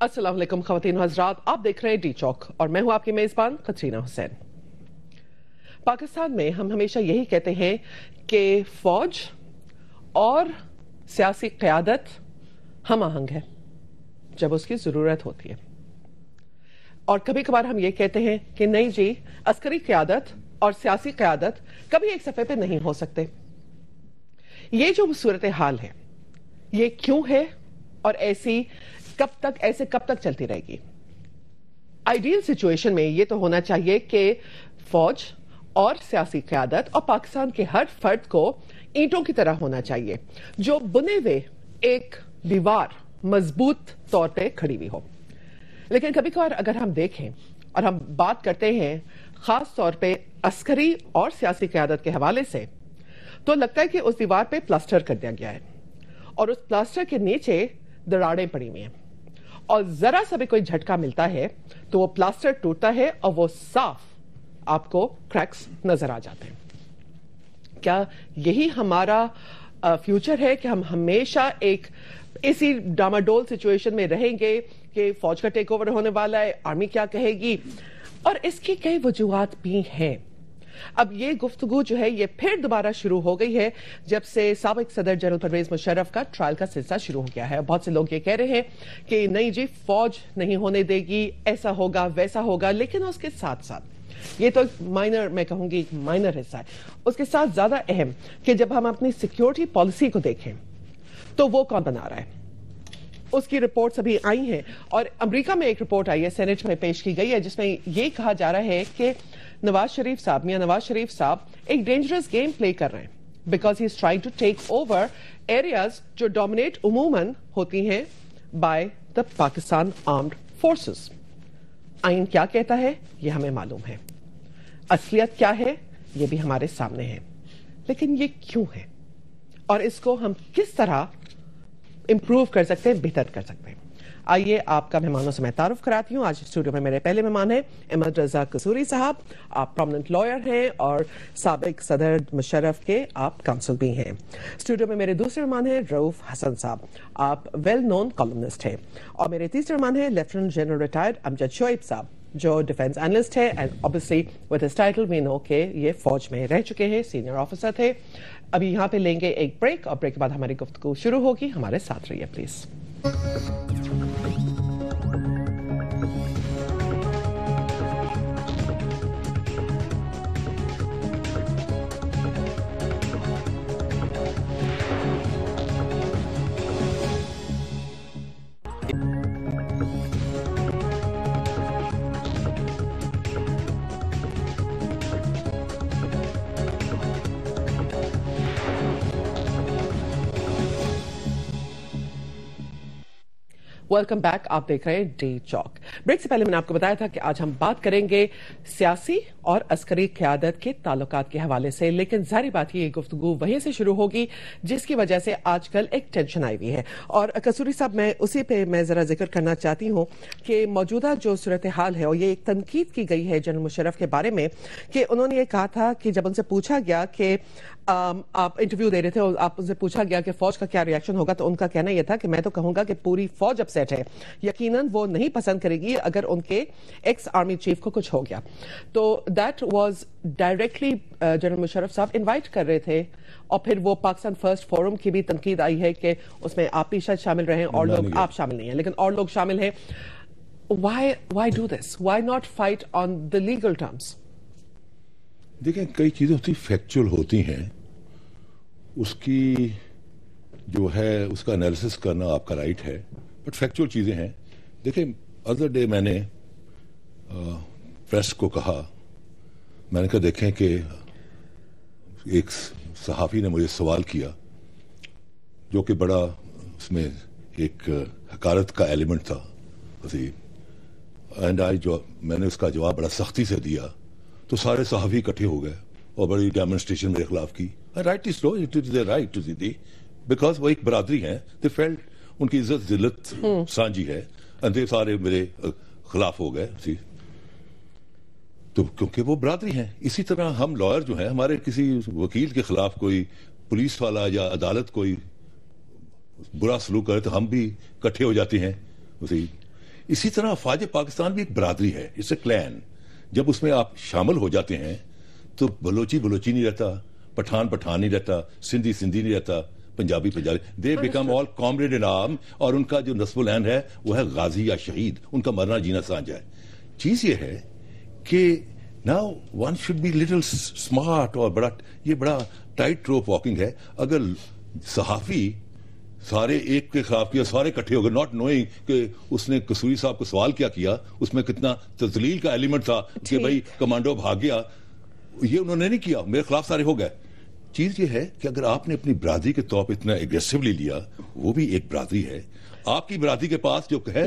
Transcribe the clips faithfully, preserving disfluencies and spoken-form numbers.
अस्सलाम वालेकुम ख़वातीन व हज़रात, आप देख रहे हैं डी चौक और मैं हूं आपकी मेज़बान कतरीना हुसैन। पाकिस्तान में हम हमेशा यही कहते हैं कि फौज और सियासी क़यादत हम आहंग है जब उसकी ज़रूरत होती है, और कभी कभार हम ये कहते हैं कि नहीं जी, अस्करी क़यादत और सियासी क़यादत कभी एक सफ़े पे नहीं हो सकते। ये जो सूरत हाल है ये क्यों है और ऐसी कब तक ऐसे कब तक चलती रहेगी? आइडियल सिचुएशन में ये तो होना चाहिए कि फौज और सियासी क़यादत और पाकिस्तान के हर फर्द को ईंटों की तरह होना चाहिए जो बुने हुए एक दीवार मजबूत तौर पे खड़ी हुई हो। लेकिन कभी कभार अगर हम देखें और हम बात करते हैं खास तौर पे अस्करी और सियासी क़यादत के हवाले से, तो लगता है कि उस दीवार पे प्लास्टर कर दिया गया है और उस प्लास्टर के नीचे दरारें पड़ी हुई हैं, और जरा सा भी कोई झटका मिलता है तो वो प्लास्टर टूटता है और वो साफ आपको क्रैक्स नजर आ जाते हैं। क्या यही हमारा फ्यूचर है कि हम हमेशा एक इसी डामाडोल सिचुएशन में रहेंगे कि फौज का टेक ओवर होने वाला है, आर्मी क्या कहेगी? और इसकी कई वजूहात भी हैं। अब ये गुफ्तगू जो है ये फिर दोबारा शुरू हो गई है जब से साबिक सदर जनरल परवेज मुशर्रफ का ट्रायल का सिलसिला शुरू हो गया है। बहुत से लोग ये कह रहे हैं कि नहीं जी, फौज नहीं होने देगी, ऐसा होगा वैसा होगा। लेकिन उसके साथ साथ ये तो माइनर, मैं कहूंगी माइनर हिस्सा है, उसके साथ ज्यादा अहम कि जब हम अपनी सिक्योरिटी पॉलिसी को देखें तो वो कौन बना रहा है, उसकी रिपोर्ट्स अभी आई हैं। और अमेरिका में एक रिपोर्ट आई है, सेनेट में पेश की गई है, जिसमें ये कहा जा रहा है कि नवाज शरीफ साहब मियां नवाज शरीफ साहब एक डेंजरस गेम प्ले कर रहे हैं because he is trying to take over areas जो डोमिनेट उमूमन होती हैं by the Pakistan armed forces. आइन क्या कहता है ये हमें मालूम है, असलियत क्या है ये भी हमारे सामने है, लेकिन ये क्यों है और इसको हम किस तरह इंप्रूव कर सकते हैं, बेहतर कर सकते हैं। आइए आपका मेहमानों से मैं तारुफ कराती हूँ। आज स्टूडियो में मेरे पहले मेहमान हैं अहमद रजा कसूरी साहब, आप प्रोमिनेंट लॉयर हैं और साबिक सदर मुशर्रफ के आप काउंसिल भी हैं। स्टूडियो में मेरे दूसरे मेहमान हैं रऊफ हसन साहब, आप वेल नोन कॉलमनिस्ट हैं। और मेरे तीसरे मेहमान हैं lieutenant general retired Amjad Shoaib sahab, जो डिफेंस एनालिस्ट है and obviously with his title we know के ये फौज में रह चुके हैं, सीनियर ऑफिसर थे। अभी यहाँ पे लेंगे एक ब्रेक और ब्रेक के बाद हमारी गुफ्तगू शुरू होगी। हमारे साथ रहिए प्लीज। वेलकम बैक, आप देख रहे हैं डी चौक। ब्रेक से पहले मैंने आपको बताया था कि आज हम बात करेंगे सियासी और अस्करी क़यादत के ताल्लुकात के हवाले से, लेकिन जाहिर बात ये गुफ्तगू वहीं से शुरू होगी जिसकी वजह से आजकल एक टेंशन आई हुई है। और कसूरी साहब, मैं उसी पे मैं जरा जिक्र करना चाहती हूँ कि मौजूदा जो सूरत हाल है, और ये एक तनकीद की गई है जनरल मुशर्रफ के बारे में कि उन्होंने ये कहा था कि जब उनसे पूछा गया कि आप इंटरव्यू दे रहे थे और आप उनसे पूछा गया कि फौज का क्या रिएक्शन होगा, तो उनका कहना यह था कि मैं तो कहूंगा कि पूरी फौज अपसेट है, यकीनन वो नहीं पसंद करेगी अगर उनके एक्स आर्मी चीफ को कुछ हो गया। तो that was directly general Musharraf sahab invite कर रहे थे। और फिर वो पाकिस्तान फर्स्ट फोरम की भी तनकीद आई है कि उसमें आप भी शायद शामिल रहे और लोग, आप शामिल नहीं है लेकिन और लोग शामिल हैं। Why why do this, why not fight on the legal terms? देखें, कई चीजें होती फैक्चुअल होती हैं, उसकी जो है उसका एनालिसिस करना आपका राइट है, बट फैक्चुअल चीजें हैं। देखें, अदर डे मैंने प्रेस को कहा, मैंने कहा देखें कि एक सहाफी ने मुझे सवाल किया जो कि बड़ा उसमें एक हकारत का एलिमेंट था, एंड आई जो मैंने उसका जवाब बड़ा सख्ती से दिया तो सारे सहाफी इकट्ठे हो गए और बड़ी डेमोन्स्ट्रेशन मेरे खिलाफ की। Right is low, it is there right to the, because वो एक बरादरी है, दे फेल्ट, उनकी इज्जत जिल्लत सांझी है, एंड दे सारे मेरे खिलाफ हो गए सी, तो क्योंकि वो बरादरी हैं। इसी तरह हम लॉयर जो हैं, हमारे किसी वकील के खिलाफ कोई पुलिस वाला या अदालत कोई बुरा सलूक करे तो हम भी इकट्ठे हो जाते हैं उसी। اسی طرح افواج پاکستان بھی ایک برادری ہے, اٹس اے کلین. جب اس میں آپ شامل ہو جاتے ہیں تو بلوچی بلوچی نہیں رہتا, پٹھان پٹھان نہیں رہتا, سندھی سندھی نہیں رہتا, Punjabi Punjabi, they become all comrade in arm. اور ان کا جو نسب العین ہے وہ ہے غازی یا شہید, ان کا مرنا جینا سانجھ ہے. چیز یہ ہے کہ now one should be little smart, اور بڑا یہ بڑا ٹائٹ روپ واکنگ ہے. اگر صحافی سارے ایک کے خلاف کیا, سارے اکٹھے ہو گئے, ناٹ نوئنگ کہ اس نے قصوری صاحب کو سوال کیا کیا, اس میں کتنا تذلیل کا ایلیمنٹ تھا کہ بھائی کمانڈو بھاگ گیا, یہ انہوں نے نہیں کیا, میرے خلاف سارے ہو گئے. چیز یہ ہے کہ اگر آپ نے اپنی برادری کے طور پہ اتنا ایگریسولی لیا, وہ بھی ایک برادری ہے. آپ کی برادری کے پاس جو ہے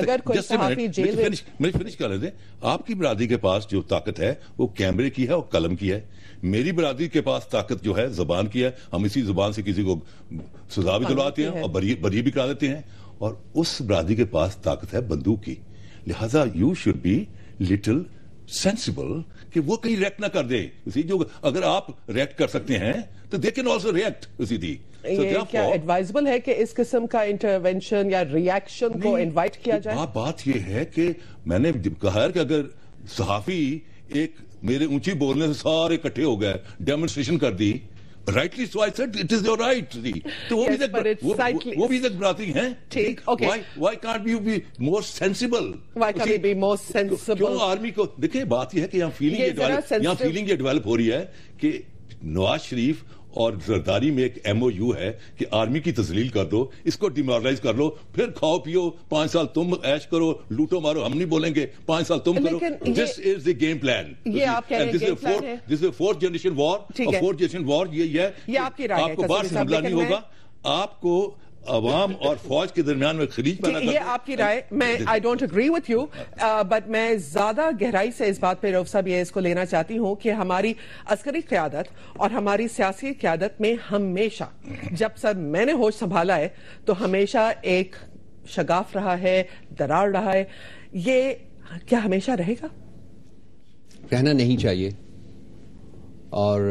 فنش کر دیں, آپ کی برادری کے پاس جو طاقت ہے وہ کیمرے کی ہے اور قلم کی ہے. میری برادری کے پاس طاقت جو ہے زبان کی ہے, ہم اسی زبان سے کسی کو سزا بھی دلواتے ہیں اور بری بھی کرا دیتے ہیں. اور اس برادری کے پاس طاقت ہے بندوق کی. لہذا you should be little sensible کہ وہ کہیں ریئیکٹ نہ کر دے. اسی جو اگر آپ ریئیکٹ کر سکتے ہیں تو دے کین آلسو ریئیکٹ. اسی دی یہ کیا ایڈوائزبل ہے کہ اس قسم کا انٹرونشن یا ریئیکشن کو انوائٹ کیا جائے؟ بات یہ ہے کہ میں نے کہا ہے کہ اگر صحافی ایک میرے اونچی بولنے سے سارے اکٹھے ہو گئے, ڈیمونسٹریشن کر دی, rightly so I said it is your right. تو وہ بھی وہ بھی ایک برادری ہیں. ٹھیک, okay. Why can't you be more sensible? Why can't you be more sensible? کیوں آرمی کو دیکھیں, بات یہ ہے کہ یہاں فیلنگ یہاں فیلنگ یہ ڈیولپ ہو رہی ہے کہ نواز شریف اور زرداری میں ایک ایم او یو ہے کہ آرمی کی تذلیل کر دو, اس کو ڈیمورلائز کر لو, پھر کھاؤ پیو, پانچ سال تم ایش کرو, لوٹو مارو, ہم نہیں بولیں گے, پانچ سال تم کرو. This is the game plan. یہ آپ کہہ رہے ہیں گیم پلان ہے. This is fourth generation war. Fourth generation war یہ ہے, آپ کو باہر سے حملہ نہیں ہوگا, آپ کو عوام اور فوج کے درمیان میں خلیج پیدا کرنا. یہ آپ کی رائے, میں I don't agree with you, but میں زیادہ گہرائی سے اس بات پہ رؤف صاحب یہ اس کو لینا چاہتی ہوں کہ ہماری عسکری قیادت اور ہماری سیاسی قیادت میں ہمیشہ جب سر میں نے ہوش سنبھالا ہے تو ہمیشہ ایک شگاف رہا ہے, درار رہا ہے. یہ کیا ہمیشہ رہے گا؟ رہنا نہیں چاہیے, اور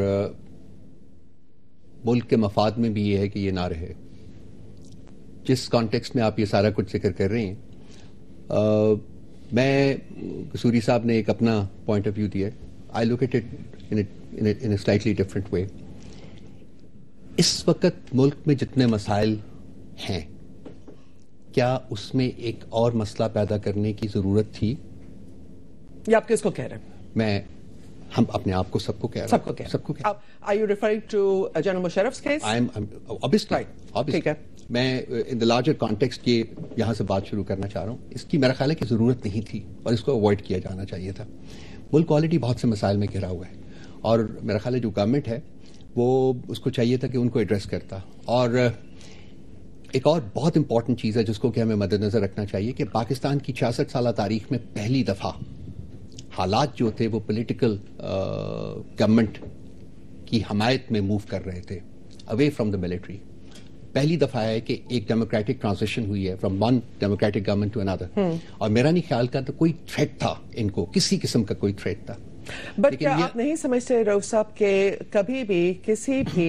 ملک کے مفاد میں بھی یہ ہے کہ یہ نہ رہے. جس کانٹیکسٹ میں آپ یہ سارا کچھ ذکر کر رہے ہیں, آ, میں قصوری صاحب نے ایک اپنا پوائنٹ آف ویو دیا ہے. I look at it in a slightly different way. اس وقت ملک میں جتنے مسائل ہیں, کیا اس میں ایک اور مسئلہ پیدا کرنے کی ضرورت تھی؟ یہ آپ کس کو کہہ رہے ہیں؟ میں ہم اپنے آپ کو سب کو کہہ رہے ہیں. سب کو کہہ سب کو کہہ. Are you referring to General Musharraf's case? I'm, I'm obviously, right. obviously. ٹھیک ہے. میں ان دا لارجر کانٹیکسٹ یہ یہاں سے بات شروع کرنا چاہ رہا ہوں. اس کی میرا خیال ہے کہ ضرورت نہیں تھی اور اس کو اوائڈ کیا جانا چاہیے تھا. ملک آلریڈی بہت سے مسائل میں گھرا ہوا ہے, اور میرا خیال ہے جو گورنمنٹ ہے وہ اس کو چاہیے تھا کہ ان کو ایڈریس کرتا. اور ایک اور بہت امپورٹنٹ چیز ہے جس کو کہ ہمیں مد نظر رکھنا چاہیے کہ پاکستان کی چھیاسٹھ سالہ تاریخ میں پہلی دفعہ حالات جو تھے وہ پولیٹیکل گورنمنٹ کی حمایت میں موو کر رہے تھے, اوے فرام دا ملٹری. پہلی دفعہ ہے کہ ایک ڈیموکریٹک ٹرانزیشن ہوئی ہے from one democratic government to اندر, اور میرا نہیں خیال کا تو کوئی تھریٹ تھا ان کو, کسی قسم کا کوئی تھریٹ تھا. بٹ کیا آپ نہیں سمجھتے رؤف صاحب کہ کبھی بھی کسی بھی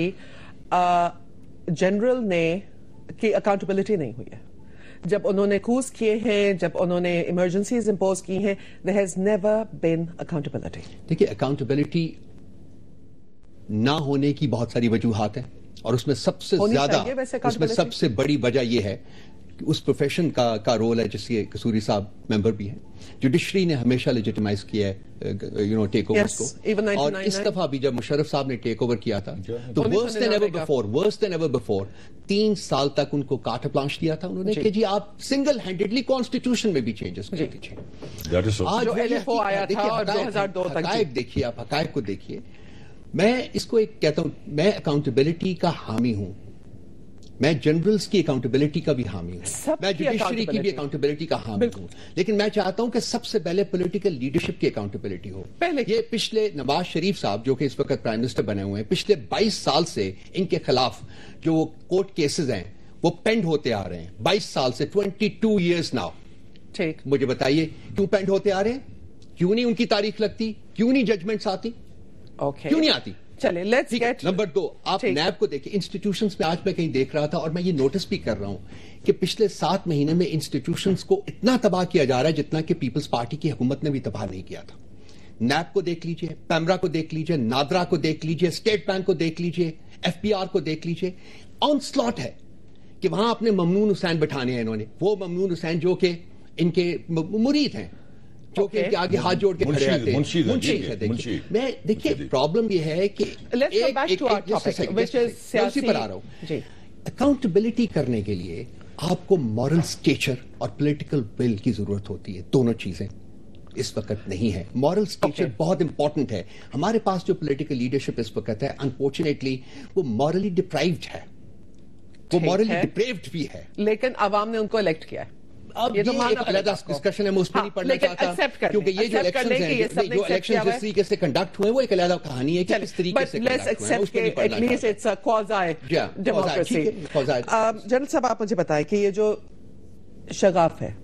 جنرل نے کی اکاؤنٹیبلٹی نہیں ہوئی ہے؟ جب انہوں نے کوز کیے ہیں, جب انہوں نے ایمرجنسیز امپوز کی ہیں, there has never been accountability. دیکھیے, اکاؤنٹیبلٹی نہ ہونے کی بہت ساری وجوہات ہیں, اور اس میں سب سے زیادہ اس میں سب سے بڑی وجہ یہ ہے کہ اس پروفیشن کا کا رول ہے جس کے قصوری صاحب ممبر بھی ہیں. جوڈیشری نے ہمیشہ لیجیٹمائز کیا ہے یو نو ٹیک اوورز کو, اور اس دفعہ بھی جب مشرف صاحب نے ٹیک اوور کیا تھا تو worse than ever before worse than ever before تین سال تک ان کو کاٹ پلانش دیا تھا انہوں نے کہ جی آپ سنگل ہینڈیڈلی کانسٹیٹیوشن میں بھی چینجز کر دیجیے. حقائق دیکھیے, آپ حقائق کو دیکھیے. میں اس کو ایک کہتا ہوں, میں اکاؤنٹیبلٹی کا حامی ہوں, میں جنرلز کی اکاؤنٹیبلٹی کا بھی حامی ہوں, میں جوڈیشری کی بھی اکاؤنٹیبلٹی کا حامی ہوں, لیکن میں چاہتا ہوں کہ سب سے پہلے پولیٹیکل لیڈرشپ کی اکاؤنٹیبلٹی ہو. یہ پچھلے نواز شریف صاحب جو کہ اس وقت پرائم منسٹر بنے ہوئے ہیں, پچھلے بائیس سال سے ان کے خلاف جو کورٹ کیسز ہیں وہ پینڈ ہوتے آ رہے ہیں. بائیس سال سے, ٹوینٹی ٹو ایئرز ناؤ. ٹھیک, مجھے بتائیے کیوں پینڈ ہوتے آ رہے ہیں؟ کیوں نہیں ان کی تاریخ لگتی؟ کیوں نہیں ججمنٹس آتی؟ کیوں نہیں آتی؟ چلے لیٹس گیٹ. نمبر دو, آپ نیب کو دیکھیں, انسٹیٹیوشنز میں آج میں کہیں دیکھ رہا تھا اور میں یہ نوٹس بھی کر رہا ہوں کہ پچھلے سات مہینے میں انسٹیٹیوشنز کو اتنا تباہ کیا جا رہا ہے جتنا کہ پیپلز پارٹی کی حکومت نے بھی تباہ نہیں کیا تھا. نیب کو دیکھ لیجئے, پیمرا کو دیکھ لیجئے, نادرا کو دیکھ لیجئے, اسٹیٹ بینک کو دیکھ لیجئے, ایف پی آر کو دیکھ لیجئے. آن سلاٹ ہے کہ وہاں اپنے ممنون حسین بٹھانے ہیں انہوں نے, وہ ممنون حسین جو کہ ان کے مرید ہیں, جو کہ آگے ہاتھ جوڑ کے کھڑے رہتے ہیں. منشی ہے. میں دیکھیے پرابلم یہ ہے کہ اسی پر آ رہا ہوں. اکاؤنٹیبلٹی کرنے کے لیے آپ کو مورل اسٹیچر اور پولیٹیکل ول کی ضرورت ہوتی ہے. دونوں چیزیں اس وقت نہیں ہے. مورل اسٹیچر بہت امپورٹنٹ ہے. ہمارے پاس جو پولیٹیکل لیڈرشپ اس وقت ہے انفارچونیٹلی وہ مورلی ڈپرائیوڈ ہے, وہ مورلی ڈپریوڈ بھی ہے. لیکن عوام نے ان کو الیکٹ کیا ہے. اب یہ تو علیحدہ ڈسکشن ہے, میں اس پہ نہیں پڑھنا چاہتا کیونکہ یہ جو الیکشنز ہیں, جو الیکشنز جس طریقے سے کنڈکٹ ہوئے وہ ایک علیحدہ کہانی ہے کہ کس طریقے سے کنڈکٹ ہوئے, اس پہ نہیں پڑھنا چاہتا. جنرل صاحب آپ مجھے بتائیں کہ یہ جو شغاف ہے,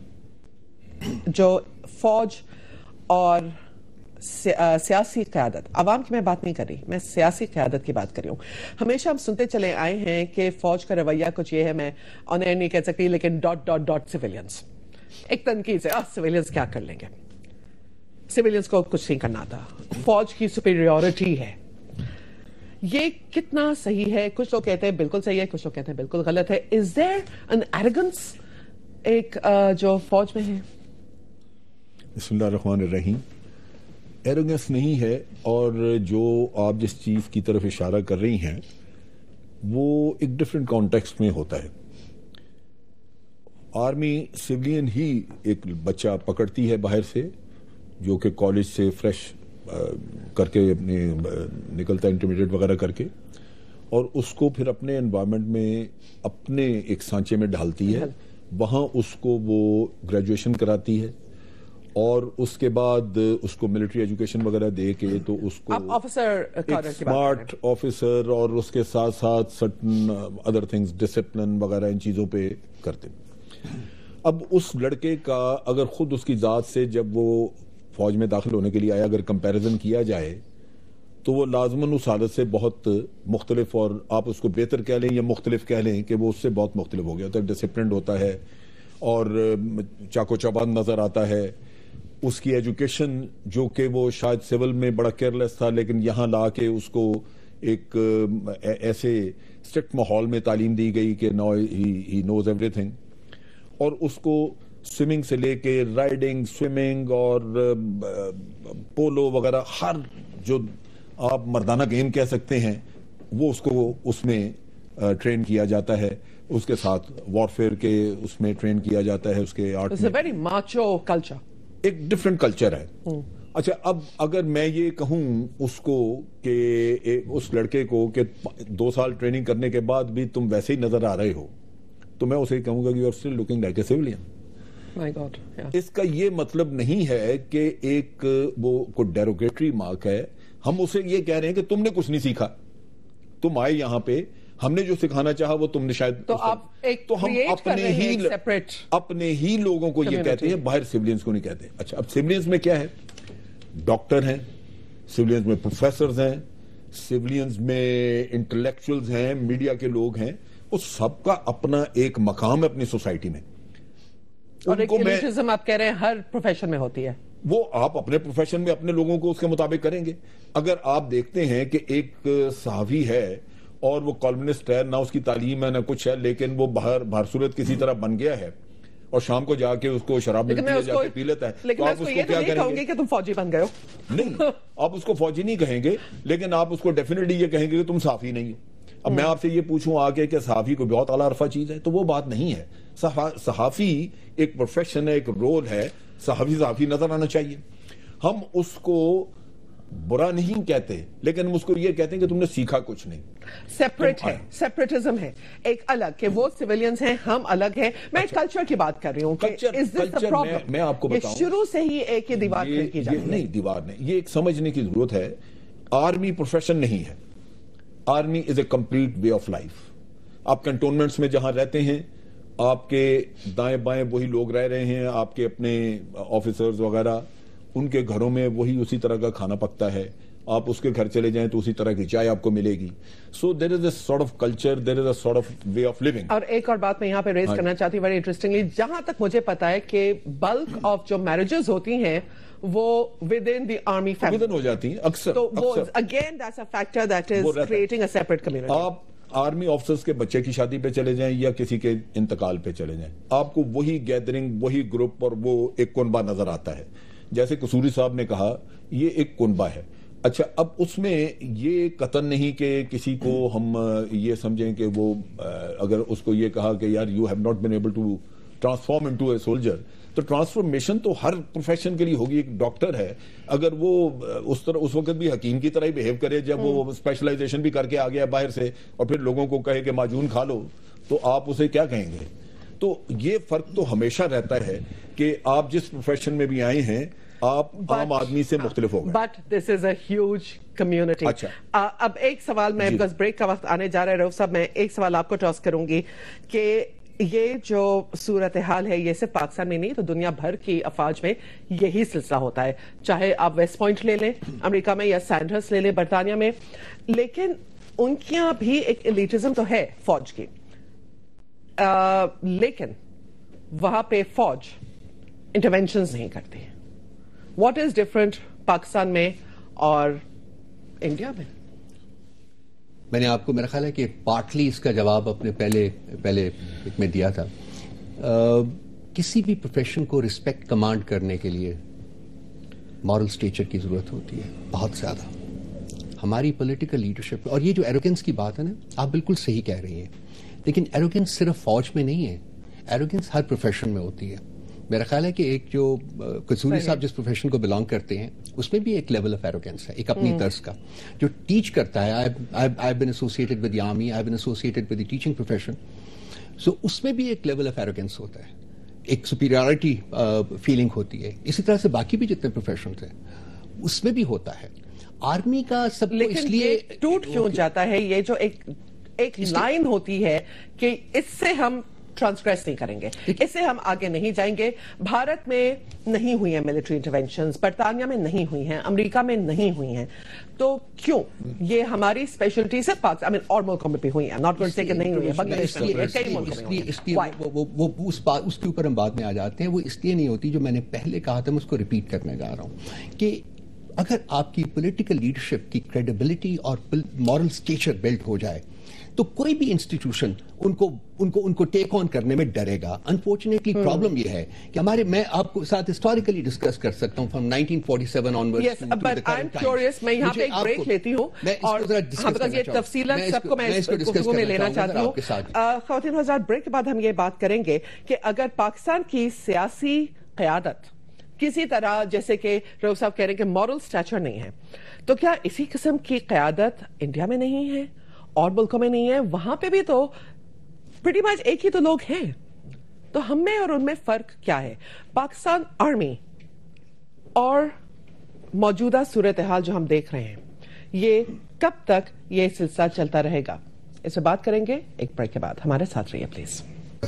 جو فوج اور سیاسی قیادت, عوام کی میں بات نہیں کر رہی, میں سیاسی قیادت کی بات کر رہی ہوں. ہمیشہ ہم سنتے چلے آئے ہیں کہ فوج کا رویہ کچھ یہ ہے, میں آن ایئر نہیں کہہ سکتی, لیکن ڈاٹ ڈاٹ ڈاٹ سیویلینز, ایک تنقید ہے, سیویلینز کیا کر لیں گے, سیویلینز کو کچھ نہیں کرنا تھا, فوج کی سپیریورٹی ہے. یہ کتنا صحیح ہے؟ کچھ لوگ کہتے ہیں بالکل صحیح ہے, کچھ لوگ کہتے ہیں بالکل غلط ہے. از دیر این ایروگنس ایک جو فوج میں ہے؟ بسم اللہ الرحمن الرحیم. ایروگنس نہیں ہے, اور جو آپ جس چیز کی طرف اشارہ کر رہی ہیں وہ ایک ڈفرینٹ کانٹیکسٹ میں ہوتا ہے. آرمی سویلین ہی ایک بچہ پکڑتی ہے باہر سے جو کہ کالج سے فریش کر کے اپنے نکلتا ہے انٹرمیڈیٹ وغیرہ کر کے, اور اس کو پھر اپنے انوائرمنٹ میں اپنے ایک سانچے میں ڈالتی ہے, وہاں اس کو وہ گریجویشن کراتی ہے, اور اس کے بعد اس کو ملٹری ایجوکیشن وغیرہ دے کے تو اس کو اسمارٹ آفیسر اور اس کے ساتھ ساتھ سرٹن ادر تھنگز ڈسپلن وغیرہ ان چیزوں پہ کرتے. اب اس لڑکے کا اگر خود اس کی ذات سے جب وہ فوج میں داخل ہونے کے لیے آیا اگر کمپیریزن کیا جائے تو وہ لازماً اس حالت سے بہت مختلف, اور آپ اس کو بہتر کہہ لیں یا مختلف کہہ لیں کہ وہ اس سے بہت مختلف ہو گیا ہوتا ہے. ڈسپلنڈ ہوتا ہے اور چاقو چوبند نظر آتا ہے. اس کی ایجوکیشن جو کہ وہ شاید سول میں بڑا کیئرلیس تھا, لیکن یہاں لا کے اس کو ایک ایسے اسٹرکٹ ماحول میں تعلیم دی گئی کہ نو ہی نوز ایوری تھنگ, اور اس کو سوئمنگ سے لے کے رائڈنگ, سوئمنگ اور پولو وغیرہ ہر جو آپ مردانہ گیم کہہ سکتے ہیں وہ اس کو اس میں ٹرین کیا جاتا ہے. اس کے ساتھ وارفیئر کے اس میں ٹرین کیا جاتا ہے. اس کے آرٹ میں ویری ماچو کلچر, ایک ڈفرینٹ کلچر ہے. اچھا, اب اگر میں یہ کہوں اس کو کہ اس لڑکے کو کہ دو سال ٹریننگ کرنے کے بعد بھی تم ویسے ہی نظر آ رہے ہو, تو میں اسے کہوں گا کہ you are still looking like a civilian. اس کا یہ مطلب نہیں ہے کہ ایک وہ کوئی ڈیروگیٹری مارک ہے. ہم اسے یہ کہہ رہے ہیں کہ تم نے کچھ نہیں سیکھا, تم آئے یہاں پہ, ہم نے جو سکھانا چاہا وہ تم نے شاید, تو آپ ایک تو ہم اپنے ہی اپنے ہی لوگوں کو یہ کہتے ہیں, باہر سیویلینز کو نہیں کہتے. اچھا, اب سیویلینز میں کیا ہے؟ ڈاکٹر ہیں, سیویلینز میں پروفیسرز ہیں, سیویلینز میں انٹلیکچوئلز ہیں, میڈیا کے لوگ ہیں. اس سب کا اپنا ایک مقام ہے اپنی سوسائٹی میں. اور ایک ایلیٹزم آپ کہہ رہے ہیں ہر پروفیشن میں ہوتی ہے, وہ آپ اپنے پروفیشن میں اپنے لوگوں کو اس کے مطابق کریں گے. اگر آپ دیکھتے ہیں کہ ایک صحافی ہے اور وہ کالمنسٹ ہے, نہ اس کی تعلیم ہے نہ کچھ ہے, لیکن وہ باہر باہر صورت کسی طرح بن گیا ہے اور شام کو جا کے اس کو شراب ملتی ہے, جا کے پی لیتا ہے, لیکن میں اس کو یہ تو نہیں کہوں گی کہ تم فوجی بن گئے ہو. نہیں, آپ اس کو فوجی نہیں کہیں گے, لیکن آپ اس کو ڈیفینیٹلی یہ کہیں گے کہ تم صحافی نہیں ہو. اب میں آپ سے یہ پوچھوں آگے کہ صحافی کو بہت اعلیٰ عرفہ چیز ہے, تو وہ بات نہیں ہے. صحافی ایک پروفیشن ہے, ایک رول ہے, صحافی صحافی نظر آنا چاہیے. ہم اس کو برا نہیں کہتے, لیکن ہم اس کو یہ کہتے ہیں کہ تم نے سیکھا کچھ نہیں. سیپریٹ ہے, سیپریٹزم ہے ایک الگ, کہ وہ سیویلینز ہیں, ہم الگ ہیں. میں کلچر کی بات کر رہی ہوں کہ میں آپ کو بتاؤں شروع سے ہی ایک یہ دیوار کھڑی کی جاتی ہے. نہیں, دیوار نہیں, یہ ایک سمجھنے کی ضرورت ہے. آرمی پروفیشن نہیں ہے. Army is a complete way of life. آپ کنٹونمنٹس میں جہاں رہتے ہیں, آپ کے دائیں بائیں وہی لوگ رہ رہے ہیں, آپ کے اپنے آفیسرز وغیرہ, ان کے گھروں میں وہی اسی طرح کا کھانا پکتا ہے, آپ اس کے گھر چلے جائیں تو اسی طرح کی چائے آپ کو ملے گی. So there is a sort of culture, there is a sort of way of living. اور ایک اور بات میں یہاں پہ ریز کرنا چاہتی ہوں بڑی انٹرسٹنگلی, جہاں تک مجھے پتا ہے کہ بلک آف جو میرجز ہوتی ہیں وہ within the army family ہو جاتی ہیں اکثر. تو وہ again that's a factor that is creating a separate community. آپ آرمی آفیسرز کے بچے کی شادی پہ چلے جائیں یا کسی کے انتقال پہ چلے جائیں, آپ کو وہی گیدرنگ, وہی گروپ اور وہ ایک کنبہ نظر آتا ہے. جیسے قصوری صاحب نے کہا یہ ایک کنبہ ہے. اچھا, اب اس میں یہ قطن نہیں کہ کسی کو ہم یہ سمجھیں کہ وہ اگر اس کو یہ کہا کہ یار you have not been able to transform into a soldier, تو ٹرانسفارمیشن تو ہر پروفیشن کے لیے ہوگی. ایک ڈاکٹر ہے, اگر وہ اس طرح اس وقت بھی حکیم کی طرح ہی بہیو کرے جب وہ اسپیشلائزیشن بھی کر کے آ گیا باہر سے, اور پھر لوگوں کو کہے کہ معجون کھا لو, تو آپ اسے کیا کہیں گے؟ تو یہ فرق تو ہمیشہ رہتا ہے کہ آپ جس پروفیشن میں بھی آئے ہیں آپ عام آدمی سے مختلف ہو گئے. But this is a huge community. اب ایک سوال میں, بیکاز بریک کا وقت آنے جا رہا ہے رؤف صاحب, میں ایک سوال آپ کو ٹاس کروں گی کہ یہ جو صورتحال ہے یہ صرف پاکستان میں نہیں تو دنیا بھر کی افواج میں یہی سلسلہ ہوتا ہے, چاہے آپ ویسٹ پوائنٹ لے لیں امریکہ میں یا سینڈرس لے لیں برطانیہ میں, لیکن ان کی یہاں بھی ایک ایلیٹزم تو ہے فوج کی, لیکن وہاں پہ فوج انٹرونشنز نہیں کرتی. واٹ از ڈفرنٹ پاکستان میں اور انڈیا میں؟ میں نے آپ کو میرا خیال ہے کہ پارٹلی اس کا جواب اپنے پہلے پہلے ایک میں دیا تھا. کسی بھی پروفیشن کو رسپیکٹ کمانڈ کرنے کے لیے مورل اسٹیچر کی ضرورت ہوتی ہے بہت زیادہ. ہماری پولیٹیکل لیڈرشپ, اور یہ جو ایروگنس کی بات ہے نا, آپ بالکل صحیح کہہ رہی ہیں, لیکن ایروگنس صرف فوج میں نہیں ہے, ایروگنس ہر پروفیشن میں ہوتی ہے. میرا خیال ہے کہ ایک جو قصوری صاحب جس پروفیشن کو بلانگ کرتے ہیں اس میں بھی ایک لیول آف ایروگنس ہے, ایک اپنی طرز کا جو ٹیچ کرتا ہے. I've been associated with the army, I've been associated with the teaching profession. So اس میں بھی ایک لیول آف ایروگنس ہوتا ہے, ایک سپیریورٹی فیلنگ ہوتی ہے. اسی طرح سے باقی بھی جتنے پروفیشنز ہیں اس میں بھی ہوتا ہے. آرمی کا سب کو اس لیے ٹوٹ کیوں جاتا ہے یہ جو ایک ایک لائن ہوتی ہے کہ اس سے ہم ٹرانسگریس نہیں کریں گے, اس سے ہم آگے نہیں جائیں گے. بھارت میں نہیں ہوئی ہیں ملٹری انٹرونشنز, برطانیہ میں نہیں ہوئی ہیں, امریکہ میں نہیں ہوئی ہیں, تو کیوں یہ ہماری اسپیشلٹی سے پاکستان میں اور ملکوں میں بھی ہوئی ہیں, ناٹ گوئنگ ٹو سے کہ نہیں ہوئی ہیں, بنگلہ دیش میں کئی ملکوں میں ہوئی ہیں. اس کے اوپر ہم بعد میں آ جاتے ہیں. وہ اس لیے نہیں ہوتی, جو میں نے پہلے کہا تھا میں اس کو ریپیٹ کرنے جا رہا ہوں, کہ اگر آپ کی پولیٹیکل لیڈرشپ کی کریڈیبلٹی اور مورل اسٹیچر بلڈ ہو جائے تو کوئی بھی انسٹیٹیوشن ان کو ان کو ان کو ٹیک آن کرنے میں ڈرے گا. انفارچونیٹلی پرابلم یہ ہے کہ ہمارے, میں آپ کو ساتھ ہسٹوریکلی ڈسکس کر سکتا ہوں from nineteen forty seven onward. Yes, but I am curious, میں یہاں پہ ایک بریک لیتی ہوں اور ہم بس یہ تفصیلات سب کو میں اس گفتگو میں لینا چاہتی ہوں. خواتین حضرات, بریک کے بعد ہم یہ بات کریں گے کہ اگر پاکستان کی سیاسی قیادت کسی طرح, جیسے کہ رؤف صاحب کہہ رہے ہیں کہ مورل اسٹیچر نہیں ہے, تو کیا اسی قسم کی قیادت انڈیا میں نہیں ہے اور ملکوں میں نہیں ہے؟ وہاں پہ بھی تو پریٹی مچ ایک ہی تو لوگ ہیں, تو ہم میں اور ان میں فرق کیا ہے؟ پاکستان آرمی اور موجودہ صورتحال جو ہم دیکھ رہے ہیں, یہ کب تک یہ سلسلہ چلتا رہے گا؟ اس پہ بات کریں گے ایک بریک کے بعد. ہمارے ساتھ رہیے پلیز.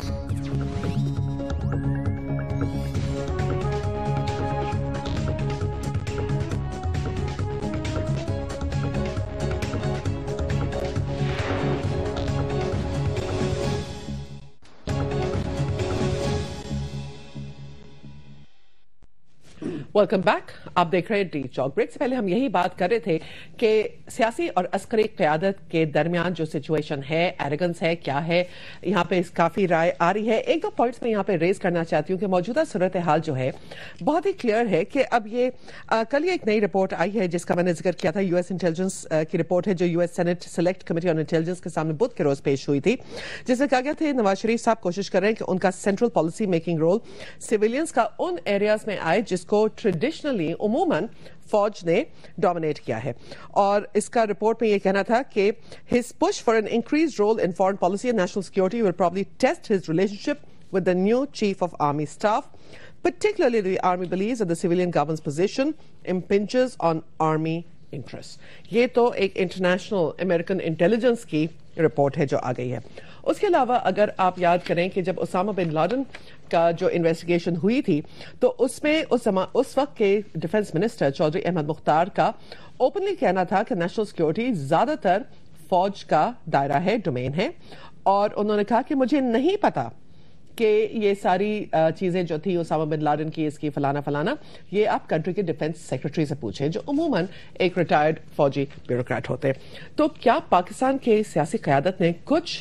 Welcome back. آپ دیکھ رہے ہیں ڈی چاک. بریک سے پہلے ہم یہی بات کر رہے تھے کہ سیاسی اور عسکری قیادت کے درمیان جو سچویشن ہے, ایروگنس ہے, کیا ہے, یہاں پہ کافی رائے آ رہی ہے. ایک دو پوائنٹس میں یہاں پہ ریز کرنا چاہتی ہوں کہ موجودہ صورتحال جو ہے بہت ہی کلیئر ہے کہ اب یہ کل یہ ایک نئی رپورٹ آئی ہے جس کا میں نے ذکر کیا تھا, یو ایس انٹیلیجنس کی رپورٹ ہے جو U S Senate Select Committee on Intelligence کے سامنے بدھ کے روز پیش ہوئی تھی, جس میں کہا گیا تھا نواز شریف صاحب کوشش کر رہے ہیں کہ ان کا central policy making role civilians کا ان ایریاز میں آئے جس کو ٹریڈیشنلی عموماً فوج نے ڈومینیٹ کیا ہے. اور اس کا رپورٹ میں یہ کہنا تھا کہ his push for an increased role in foreign policy and national security will probably test his relationship with the new chief of army staff. Particularly, the army believes that the civilian government's position impinges on army interests. یہ تو ایک international American intelligence کی report ہے جو آ گئی ہے. اس کے علاوہ اگر آپ یاد کریں کہ جب اسامہ بن لادن کا جو انویسٹیگیشن ہوئی تھی تو اس میں اس, اس وقت کے ڈیفنس منسٹر چودھری احمد مختار کا اوپنلی کہنا تھا کہ نیشنل سیکورٹی زیادہ تر فوج کا دائرہ ہے، ڈومین ہے، اور انہوں نے کہا کہ مجھے نہیں پتا کہ یہ ساری چیزیں جو تھی اسامہ بن لادن کی، اس کی فلانا فلانا، یہ آپ کنٹری کے ڈیفنس سیکرٹری سے پوچھیں جو عموماً ایک ریٹائرڈ فوجی بیوروکریٹ ہوتے ہیں۔ تو کیا پاکستان کے سیاسی قیادت نے کچھ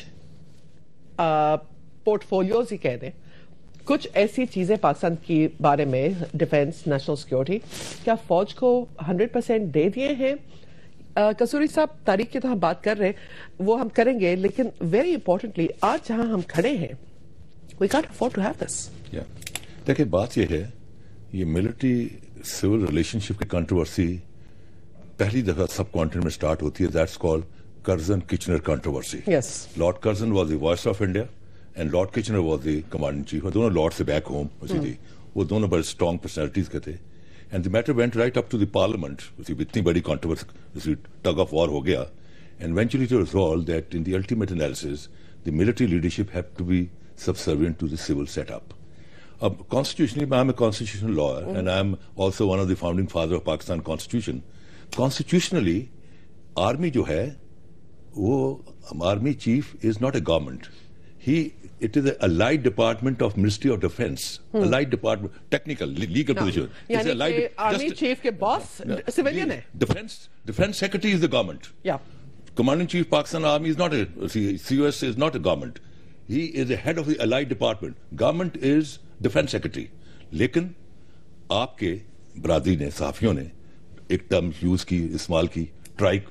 پورٹ فولیوز ہی کہہ دیں، کچھ ایسی چیزیں پاکستان کے بارے میں ڈیفنس، نیشنل سیکورٹی، کیا فوج کو ہنڈریڈ پرسینٹ دے دیے ہیں؟ کسوری صاحب، تاریخ کی تو ہم بات کر رہے ہیں، وہ ہم کریں گے، لیکن ویری امپورٹنٹلی آج جہاں ہم کھڑے ہیں we can't afford to have this. Yeah. دیکھیں بات یہ ہے، یہ ملٹری سول ریلیشن شپ کی کنٹروورسی پہلی دفعہ سب کانٹیننٹ میں سٹارٹ ہوتی ہے، that's called Curzon Kitchener controversy. Yes. Lord Curzon was the vice of India and Lord Kitchener was the commanding chief, اور دونوں لارڈ سے بیک ہوم اسی تھی، وہ دونوں بڑے اسٹرانگ پرسنالٹیز کے تھے. And the matter went right up to the parliament, اتنی بڑی کنٹروورسی، ٹگ آف وار ہو گیا، and eventually it was resolved that in the ultimate analysis the military leadership have to be subservient to the civil setup. Ab constitutionally, I am a constitutional lawyer, mm. and I am also one of the founding fathers of Pakistan Constitution. Constitutionally, army jo hai, wo army chief is not a government. He, it is a allied department of Ministry of Defence. Hmm. Allied department, technical, legal no. position. Yani allied, army just, chief ke boss uh, civilian hai. Defense, defense secretary is the government. Yeah. Commanding chief Pakistan Army is not a, C O S is not a government. He is the head of the allied department. Government is defense secretary. لیکن آپ کے برادری نے، صحافیوں نے ایک term use کی، استعمال کی، ٹرائک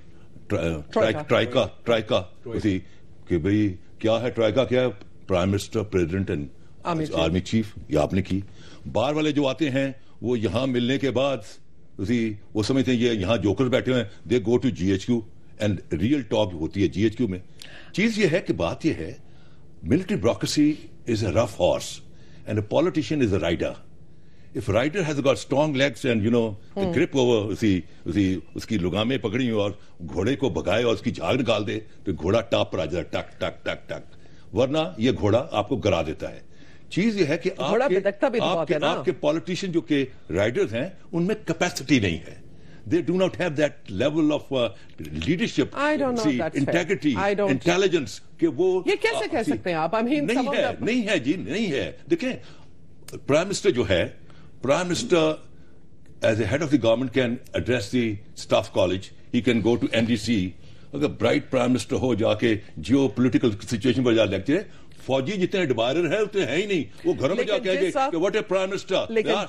ٹرائکا ٹرائکا اسی کہ بھئی کیا ہے ٹرائکا، کیا ہے prime minister, president and army chief, یہ آپ نے کی. باہر والے جو آتے ہیں وہ یہاں ملنے کے بعد اسی وہ سمجھتے ہیں یہ یہاں جوکر بیٹھے ہوئے ہیں، they go to G H Q and real talk ہوتی ہے جی ایچ کیو میں. چیز یہ ہے کہ بات یہ ہے military bureaucracy is a rough horse and a politician is a rider. If a rider has got strong legs and you know the hmm. grip over usi usi uski lugame pakdi ho aur ghode ko bhagaye aur uski jhaag nikal de to ghoda top par aa jata tak tak tak tak, warna ye ghoda aapko gara deta hai. چیز یہ ہے کہ آپ کے politician جو کہ riders ہیں ان میں کیپیسٹی نہیں ہے. They do not have that level of uh, leadership, I don't know, see, that's integrity, I don't intelligence کہ وہ یہ کیسے کہہ سکتے ہیں آپ؟ I mean, نہیں ہے نہیں ہے جی نہیں ہے. دیکھیں پرائم منسٹر جو ہے، prime minister as a head of the government can address the staff college, he can go to N D C. اگر برائٹ پرائم منسٹر ہو جا کے جیو پولیٹیکل سچویشن پر جا لیکچر، فوجی جتنے ایڈوائزر ہیں اتنے ہیں ہی نہیں، وہ گھروں میں جا کہہ گے کہ واٹ اے پرائم منسٹر.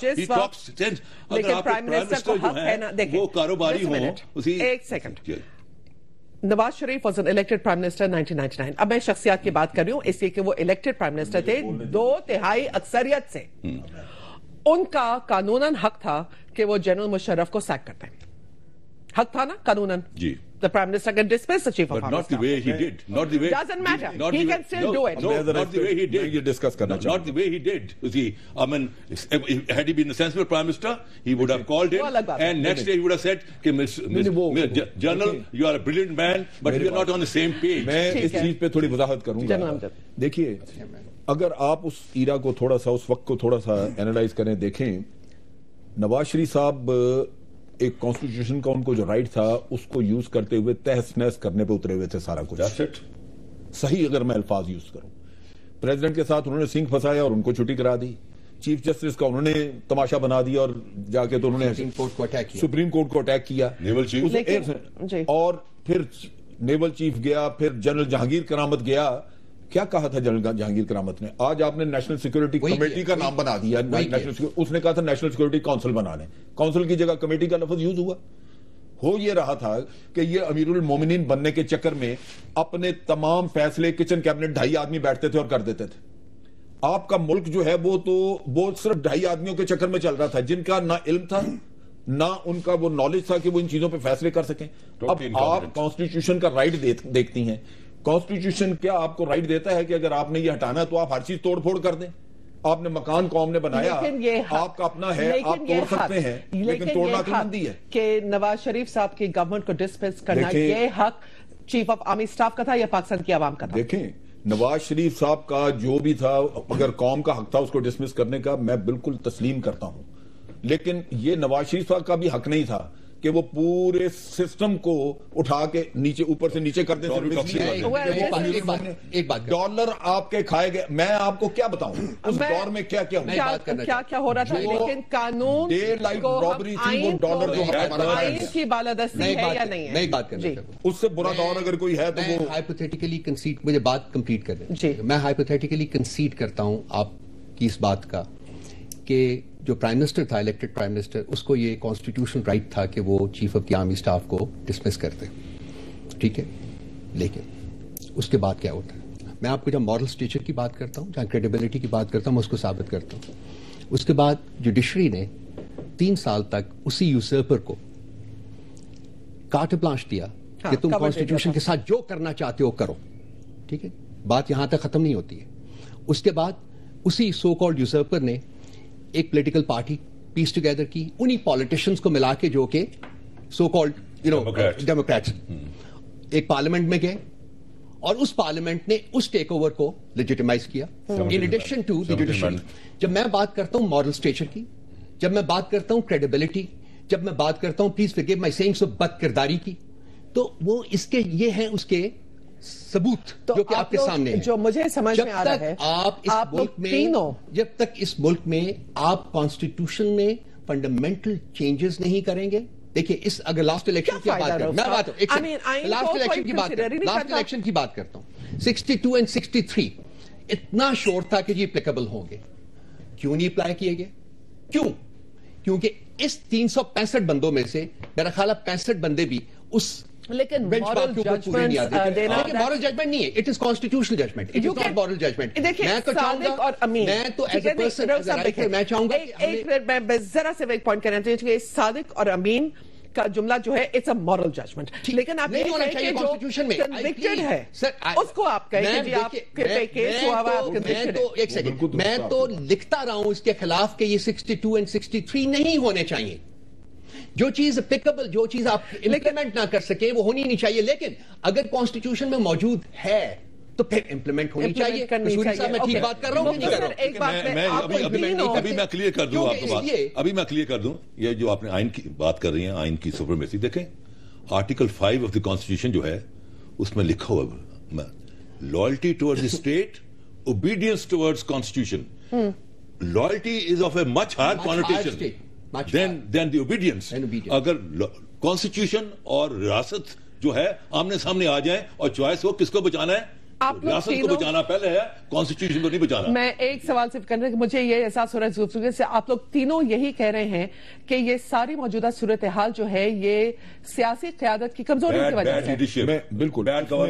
اگر پرائم منسٹر جو ہیں وہ کاروباری ہوں. ایک second, Nawaz Sharif was an elected prime minister nineteen ninety nine. اب میں شخصیات کی بات کر رہی ہوں اس لیے کہ وہ الیکٹڈ پرائم منسٹر تھے دو تہائی اکثریت سے. ان کا قانوناً حق تھا کہ وہ جنرل مشرف کو سیک کرتے ہیں، حق تھا نا قانوناً. جی. The Prime Minister can dismiss the Chief of But Army not the Staff. way he did. Not the way. Doesn't matter. Not He the can way, still no, do it. No, not the way he did. یہ discuss کرنا no, not the way he did. You see, I mean, had he been a sensible Prime Minister, he would have called him, and next day he would have said, کہ General, you are a brilliant man, but we are not on the same page. میں اس چیز پہ تھوڑی وضاحت کروں گا. دیکھیے، اگر آپ اس ایرا کو تھوڑا سا، اس وقت کو تھوڑا سا اینالائز کریں، دیکھیں نواز شریف صاحب ایک کانسٹیٹیوشن کا ان کو جو رائٹ تھا اس کو یوز کرتے ہوئے تہس نہس کرنے پہ اترے ہوئے تھے سارا کچھ. صحیح اگر میں الفاظ یوز کروں، پریزیڈنٹ کے ساتھ انہوں نے سنگھ پھنسایا اور ان کو چھٹی کرا دی. چیف جسٹس کا انہوں نے تماشا بنا دیا اور جا کے تو انہوں نے سپریم کورٹ کو اٹیک کیا. نیول چیف اور پھر نیول چیف گیا، پھر جنرل جہانگیر کرامت گیا. کیا کہا تھا جنرل جہانگیر کرامت نے؟ آج آپ نے نیشنل سیکورٹی کمیٹی کا نام بنا دیا. اس نے کہا تھا نیشنل سیکورٹی کونسل بنانے، کونسل کی جگہ کمیٹی کا لفظ یوز ہوا. ہو یہ رہا تھا کہ یہ امیر المومنین بننے کے چکر میں اپنے تمام فیصلے کچن کیبنٹ ڈھائی آدمی بیٹھتے تھے اور کر دیتے تھے. آپ کا ملک جو ہے وہ تو وہ صرف ڈھائی آدمیوں کے چکر میں چل رہا تھا جن کا نہ علم تھا نہ ان کا وہ نالج تھا کہ وہ ان چیزوں پہ فیصلے کر سکیں. اب آپ کانسٹیٹیوشن کا رائٹ دیکھتی ہیں. کانسٹیٹیوشن کیا آپ کو رائٹ دیتا ہے کہ اگر آپ نے یہ ہٹانا ہے تو آپ ہر چیز توڑ پھوڑ کر دیں؟ آپ نے مکان قوم نے بنایا، آپ کا اپنا ہے، آپ توڑ سکتے ہیں، لیکن توڑنا تو بندی ہے. کہ نواز شریف صاحب کی گورنمنٹ کو ڈسمس کرنا یہ حق چیف آف آرمی اسٹاف کا تھا یا پاکستان کی عوام کا تھا؟ دیکھیں نواز شریف صاحب کا جو بھی تھا، اگر قوم کا حق تھا اس کو ڈسمس کرنے کا، میں بالکل تسلیم کرتا ہوں، لیکن یہ نواز شریف صاحب کا بھی حق نہیں تھا کہ وہ پورے سسٹم کو اٹھا کے نیچے اوپر سے نیچے کر دیں۔ ایک بات، ڈالر آپ کے کھائے گئے، میں آپ کو کیا بتاؤں اس دور میں کیا کیا کیا کیا ہو رہا تھا، لیکن قانون ڈے لائٹ رابری تھی، وہ ڈالر جو آئین کی بالادستی ہے یا نہیں ہے؟ میں ایک بات کرنا چاہتا ہوں، اس سے برا دور اگر کوئی ہے تو وہ ہائپوتھیٹیکلی کنسیڈ، مجھے بات کمپلیٹ کر دیں، میں ہائپوتھیٹیکلی کنسیڈ کرتا ہوں آپ کی اس بات کا کہ جو پرائم منسٹر تھا، الیکٹڈ پرائم منسٹر، اس کو یہ کانسٹیٹیوشنل رائٹ تھا کہ وہ chief of the army staff کو ڈسمس کرتے، ٹھیک ہے، لیکن اس کے بعد کیا ہوتا ہے؟ میں آپ کو جب مورل اسٹیچر کی بات کرتا ہوں، جہاں کریڈیبلٹی کی بات کرتا ہوں، میں اس کو ثابت کرتا ہوں۔ اس کے بعد جوڈیشری نے تین سال تک اسی یوزرپر کو کارٹ بلانش دیا کہ تم کانسٹیٹیوشن کے ساتھ جو کرنا چاہتے ہو کرو، ٹھیک ہے، بات یہاں تک ختم نہیں ہوتی ہے۔ اس کے بعد اسی سو کالڈ یوزرپر نے ایک پولیٹیکل پارٹی پیس ٹوگیدر کی، انہی پالیٹیشنز کو ملا کے جو کہ so called you know democrats, ایک پارلیمنٹ میں گئے اور اس پارلیمنٹ نے اس ٹیک اوور کو لیجیٹیمائز کیا۔ In addition to the judiciary, جب میں بات کرتا ہوں مورل اسٹیچر کی، جب میں بات کرتا ہوں کریڈیبلٹی، جب میں بات کرتا ہوں please forgive my sayings of بد کرداری کی، تو وہ اس کے یہ ہیں اس کے ثبوت جو کہ آپ کے سامنے جو مجھے سمجھ میں آ رہا ہے، آپ اس ملک میں جب تک اس ملک میں آپ کانسٹیٹیوشن میں فنڈامنٹل چینجز نہیں کریں گے، دیکھیے اس اگر لاسٹ الیکشن کی بات کروں، میں بات لاسٹ الیکشن کی بات لاسٹ الیکشن کی بات کرتا ہوں، sixty two and sixty three اتنا شور تھا کہ یہ اپلیکیبل ہوں گے، کیوں نہیں اپلائی کیے گئے؟ کیوں؟ کیونکہ اس تین سو پینسٹھ بندوں میں سے میرا خیال ہے پینسٹھ بندے بھی اس لیکن مورل ججمنٹ دینا، مورل ججمنٹ نہیں ہے، it is constitutional judgement, it is not moral judgement. دیکھیے صادق اور امین، میں تو ایز اے پرسن میں چاہوں گا ایک منٹ میں ذرا سے ایک پوائنٹ کہنا چاہیے، صادق اور امین کا جملہ جو ہے اٹس اے مورل ججمنٹ، لیکن آپ یہ کہیں کہ جو کنوکٹڈ ہے اس کو آپ کہیں کہ جی آپ کے کیس ہوا ہوا آپ کنوکٹڈ ہے۔ ایک سیکنڈ، میں تو لکھتا رہا ہوں اس کے خلاف کہ یہ sixty two and sixty three نہیں ہونے چاہیے، جو چیز اپلیکیبل، جو چیز آپ امپلیمنٹ نہ کر سکیں وہ ہونی نہیں چاہیے، لیکن اگر کانسٹیٹیوشن میں موجود ہے تو پھر امپلیمنٹ ہونی چاہیے۔ سوری صاحب میں ٹھیک بات کر رہا ہوں کہ نہیں کر رہا ہوں؟ ابھی میں کلیئر کر دوں آپ کو بات، ابھی میں کلیئر کر دوں، یہ جو آپ نے آئین کی بات کر رہی ہیں، آئین کی سپریمیسی، دیکھیں article five of the constitution جو ہے اس میں لکھا ہوا loyalty toward the state, obedience towards constitution, loyalty is of a much higher connotation Then, then the obedience. اگر کانسٹیٹیوشن اور ریاست جو ہے آمنے سامنے آ جائیں اور چوائس ہو کس کو بچانا ہے، ریاست کو بچانا پہلے ہے، کانسٹیٹیوشن کو نہیں بچانا۔ میں ایک سوال صرف کرنا کہ مجھے یہ احساس ہو رہا ہے گفتگو سے آپ لوگ تینوں یہی کہہ رہے ہیں کہ یہ ساری موجودہ صورتحال جو ہے یہ سیاسی قیادت کی کمزوری کی وجہ سے، بالکل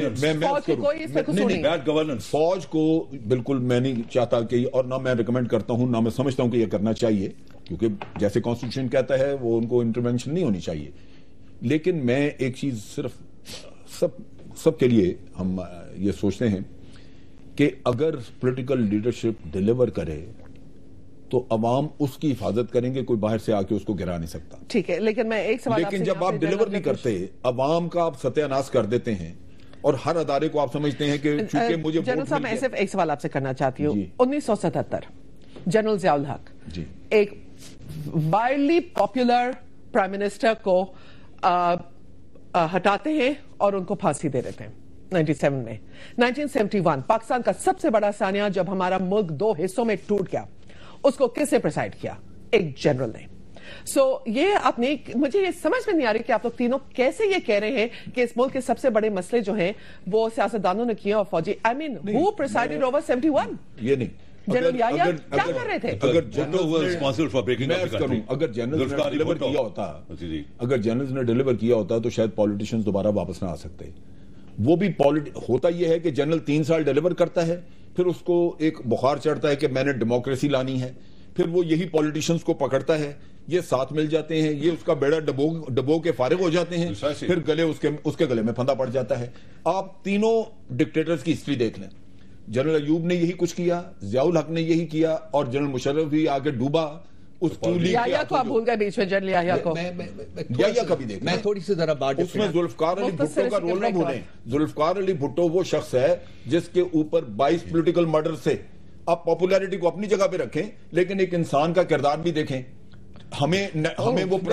بیڈ گورننس، فوج کو بالکل میں نہیں چاہتا کہ، اور نہ میں ریکمینڈ کرتا ہوں، نہ میں سمجھتا ہوں کہ یہ کرنا چاہیے، کیونکہ جیسے کانسٹیٹیوشن کہتا ہے وہ ان کو انٹرونشن نہیں ہونی چاہیے، لیکن میں ایک چیز صرف سب سب کے لیے ہم یہ سوچتے ہیں کہ اگر پولیٹیکل لیڈرشپ ڈیلیور کرے تو عوام اس کی حفاظت کریں گے، کوئی باہر سے آ کے اس کو گرا نہیں سکتا۔ ٹھیک ہے، لیکن میں ایک سوال، لیکن جب آپ ڈیلیور نہیں کرتے، عوام کا آپ ستیہ ناش کر دیتے ہیں اور ہر ادارے کو آپ سمجھتے ہیں کہ چونکہ مجھے جنرل صاحب میں صرف ایک سوال آپ سے کرنا چاہتی ہوں، انیس سو ستہتر جنرل ضیاء الحق جی ایک وائڈلی پاپولر پرائم منسٹر کو ہٹاتے ہیں اور ان کو پھانسی دے دیتے ہیں نائنٹی سیون میں۔ نائنٹین سیونٹی ون پاکستان کا سب سے بڑا سانحہ جب ہمارا ملک دو حصوں میں ٹوٹ گیا، اس کو کس نے پریسائڈ کیا؟ ایک جنرل نے۔ سو یہ آپ نے، مجھے یہ سمجھ میں نہیں آ رہی کہ آپ لوگ تینوں کیسے یہ کہہ رہے ہیں کہ اس ملک کے سب سے بڑے مسئلے جو ہیں وہ سیاستدانوں نے کیے اور فوجی، I mean who presided over seventy one? یہ نہیں، جنرل یحییٰ کیا کر رہے تھے؟ اگر جنرل نے ڈیلیور کیا ہوتا اگر جنرل نے ڈیلیور کیا ہوتا تو شاید پولیٹیشنز دوبارہ واپس نہ آ سکتے۔ وہ بھی ہوتا یہ ہے کہ جنرل تین سال ڈیلیور کرتا ہے، پھر اس کو ایک بخار چڑھتا ہے کہ میں نے ڈیموکریسی لانی ہے، پھر وہ یہی پولیٹیشنز کو پکڑتا ہے، یہ ساتھ مل جاتے ہیں، یہ اس کا بیڑا ڈبو ڈبو کے فارغ ہو جاتے ہیں، پھر گلے اس کے اس کے گلے میں پھندا پڑ جاتا ہے۔ آپ تینوں ڈکٹیٹرز کی ہسٹری دیکھ لیں، جنرل ایوب نے یہی کچھ کیا، ضیاء الحق نے یہی کیا، اور جنرل مشرف بھی آگے ڈوبا اس ٹولی یحییٰ کو آپ بھول گئے بیچ میں، جنرل یحییٰ کو یحییٰ کا بھی دیکھ میں تھوڑی سی ذرا بات اس میں ذوالفقار علی بھٹو کا رول نہ بھولیں. ذوالفقار علی بھٹو وہ شخص ہے جس کے اوپر بائیس پولیٹیکل مرڈر سے آپ پاپولیرٹی کو اپنی جگہ پہ رکھیں لیکن ایک انسان کا کردار بھی دیکھیں. ہمیں ہمیں وہ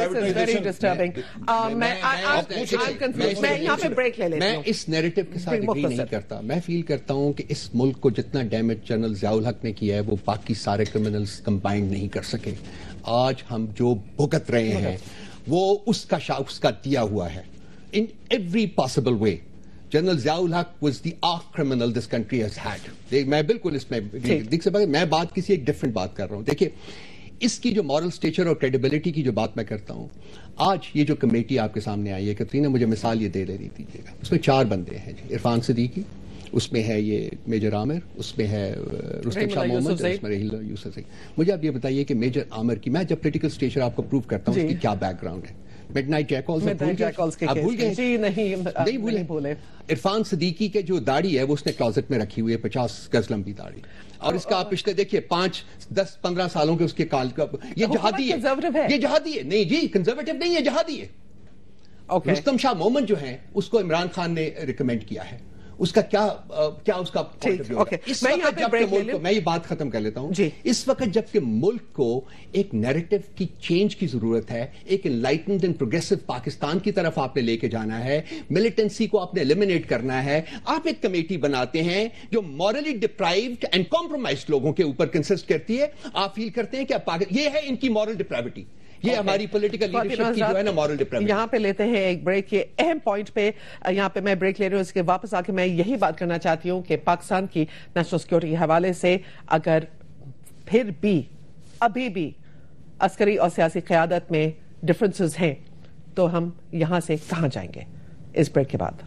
میں اس نیریٹو کے ساتھ اگری نہیں کرتا. میں فیل کرتا ہوں کہ اس ملک کو جتنا ڈیمیج جنرل ضیاء الحق نے کیا ہے وہ باقی سارے کرمنلز کمبائنڈ نہیں کر سکے. آج ہم جو بھگت رہے ہیں وہ اس کا اس کا دیا ہوا ہے in every possible way. General Zia ul Haq was the arch criminal this country has had. میں بالکل اس میں دیکھ سکتا میں بات کسی ایک ڈفرنٹ بات کر رہا ہوں. دیکھیے اس کی جو مورل سٹیچر اور کریڈیبلٹی کی جو بات میں کرتا ہوں، آج یہ جو کمیٹی آپ کے سامنے آئی ہے، کترینہ مجھے مثال یہ دے لے رہی دیجیے گا، اس میں چار بندے ہیں جی. عرفان صدیقی، اس میں ہے یہ میجر عامر، اس میں ہے رستم شاہ محمد، اس میں رحیل یوسف زئی. مجھے آپ یہ بتائیے کہ میجر عامر کی میں جب پولیٹیکل سٹیچر آپ کو پروف کرتا ہوں اس کی کیا بیک گراؤنڈ ہے. مڈ نائٹ جیکالز آپ بھول گئے؟ جی نہیں نہیں بھولے. عرفان صدیقی کے جو داڑھی ہے وہ اس نے کلازٹ میں رکھی ہوئی ہے، پچاس گز لمبی داڑھی، اور اس کا آپ پچھلے دیکھیے پانچ دس پندرہ سالوں کے اس کے کال کا یہ جہادی ہے. یہ جہادی ہے نہیں جی، کنزرویٹو نہیں ہے، جہادی ہے. رستم شاہ محمد جو ہیں اس کو عمران خان نے ریکمینڈ کیا ہے. اس کا کیا کیا اس کا اس وقت جب کہ ملک کو، میں یہ بات ختم کر لیتا ہوں، اس وقت جب کہ ملک کو ایک نیریٹو کی چینج کی ضرورت ہے، ایک انلائٹنڈ اینڈ پروگریسو پاکستان کی طرف آپ نے لے کے جانا ہے، ملیٹنسی کو آپ نے ایلیمینیٹ کرنا ہے، آپ ایک کمیٹی بناتے ہیں جو مورلی ڈپرائیوڈ اینڈ کمپرومائزڈ لوگوں کے اوپر کنسسٹ کرتی ہے. آپ فیل کرتے ہیں کہ یہ ہے ان کی مورل ڈپرائیوٹی، یہ ہماری پولیٹیکل لیڈرشپ کی جو ہے نا مورل ڈپرائیوٹی. یہاں پہ لیتے ہیں ایک بریک. یہ اہم پوائنٹ پہ یہاں پہ میں بریک لے رہی ہوں. اس کے واپس آ کے میں یہی بات کرنا چاہتی ہوں کہ پاکستان کی نیشنل سیکورٹی کے حوالے سے اگر پھر بھی ابھی بھی عسکری اور سیاسی قیادت میں ڈفرنسز ہیں تو ہم یہاں سے کہاں جائیں گے اس بریک کے بعد.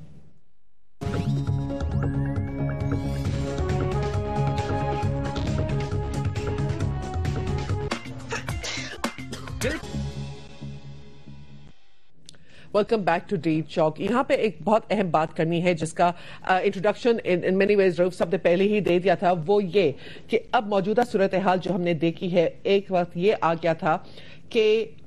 ویلکم بیک ٹو ڈی چوک. یہاں پہ ایک بہت اہم بات کرنی ہے جس کا انٹروڈکشن ان مینی ویز روف صاحب نے پہلے ہی دے دیا تھا. وہ یہ کہ اب موجودہ صورتحال جو ہم نے دیکھی ہے، ایک وقت یہ آ گیا تھا کہ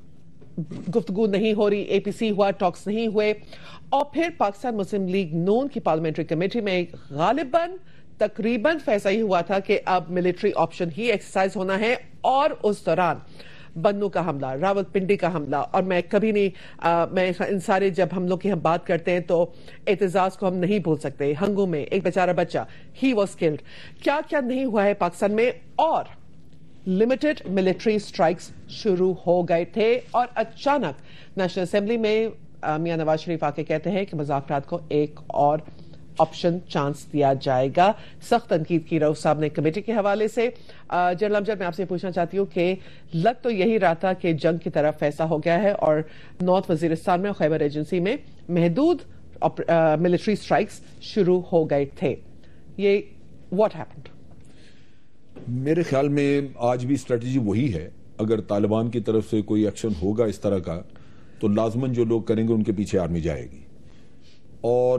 گفتگو نہیں ہو رہی، اے پی سی ہوا، ٹاکس نہیں ہوئے، اور پھر پاکستان مسلم لیگ نون کی پارلیمنٹری کمیٹی میں غالباً تقریباً فیصلہ ہی ہوا تھا کہ اب ملٹری آپشن ہی ایکسرسائز ہونا ہے. اور اس دوران بنو کا حملہ، راول پنڈی کا حملہ، اور میں کبھی نہیں میں ان سارے جب ہم لوگ کی ہم بات کرتے ہیں تو اعتزاز کو ہم نہیں بھول سکتے. ہنگو میں ایک بیچارہ بچہ، ہی واز کلڈ. کیا کیا نہیں ہوا ہے پاکستان میں، اور لمیٹڈ ملٹری سٹرائکس شروع ہو گئے تھے، اور اچانک نیشنل اسمبلی میں میاں نواز شریف آ کے کہتے ہیں کہ مذاکرات کو ایک اور آپشن چانس دیا جائے گا. سخت تنقید کی رؤوف صاحب نے کمیٹی کے حوالے سے. جنرل امجد، میں آپ سے پوچھنا چاہتی ہوں کہ لگ تو یہی رہا تھا کہ جنگ کی طرف فیصلہ ہو گیا ہے اور نارتھ وزیرستان میں اور خیبر ایجنسی میں محدود ملٹری سٹرائکس شروع ہو گئے تھے. یہ واٹ ہیپنڈ؟ میرے خیال میں آج بھی اسٹریٹجی وہی ہے. اگر طالبان کی طرف سے کوئی ایکشن ہوگا اس طرح کا تو لازماً جو لوگ کریں گے ان کے پیچھے آرمی جائے گی. اور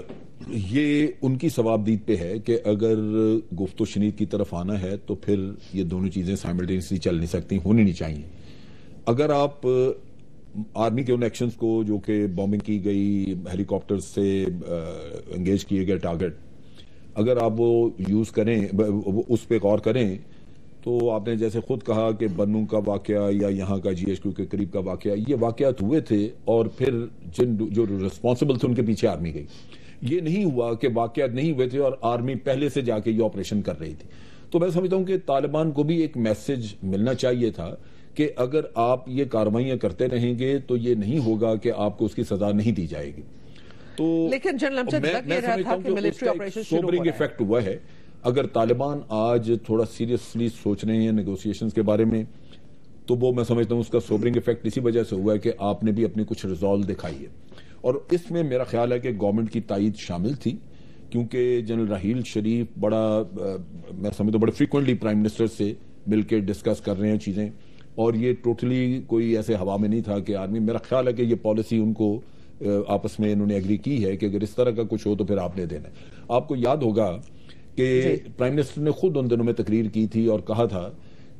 یہ ان کی ثوابدید پہ ہے کہ اگر گفت و شنید کی طرف آنا ہے تو پھر یہ دونوں چیزیں سائملٹینیسلی چل نہیں سکتی، ہونی نہیں چاہیے. اگر آپ آرمی کے ان ایکشنز کو جو کہ بامبنگ کی گئی، ہیلی کاپٹر سے انگیج کیے گئے ٹارگٹ، اگر آپ وہ یوز کریں، اس پہ غور کریں، تو آپ نے جیسے خود کہا کہ بنو کا واقعہ یا یہاں کا جی ایچ کیو کے قریب کا واقعہ، یہ واقعات ہوئے تھے اور پھر جن جو ریسپانسبل تھے ان کے پیچھے آرمی گئی. یہ نہیں ہوا کہ واقعات نہیں ہوئے تھے اور آرمی پہلے سے جا کے یہ آپریشن کر رہی تھی. تو میں سمجھتا ہوں کہ طالبان کو بھی ایک میسج ملنا چاہیے تھا کہ اگر آپ یہ کارروائیاں کرتے رہیں گے تو یہ نہیں ہوگا کہ آپ کو اس کی سزا نہیں دی جائے گی. تو لیکن جنرل امجد لگ یہ رہا تھا کہ ملٹری آپریشن شروع ہو رہا ہے. سوبرنگ ایفیکٹ ہوا ہے. اگر طالبان آج تھوڑا سیریسلی سوچ رہے ہیں نیگوسیشنز کے بارے میں تو وہ میں سمجھتا ہوں اس کا سوبرنگ ایفیکٹ اسی وجہ سے ہوا ہے کہ آپ نے بھی اپنی کچھ ریزالو دکھائی ہے. اور اس میں میرا خیال ہے کہ گورنمنٹ کی تائید شامل تھی، کیونکہ جنرل راحیل شریف بڑا میں سمجھتا ہوں بڑے فریکوینٹلی پرائم منسٹر سے مل کے ڈسکس کر رہے ہیں چیزیں، اور یہ ٹوٹلی کوئی ایسے ہوا میں نہیں تھا کہ آرمی. میرا خیال ہے کہ یہ پالیسی ان کو آپس میں انہوں نے ایگری کی ہے کہ اگر اس طرح کا کچھ ہو تو پھر آپ نے دینا ہے. آپ کو یاد ہوگا کہ پرائم منسٹر نے خود ان دنوں میں تقریر کی تھی اور کہا تھا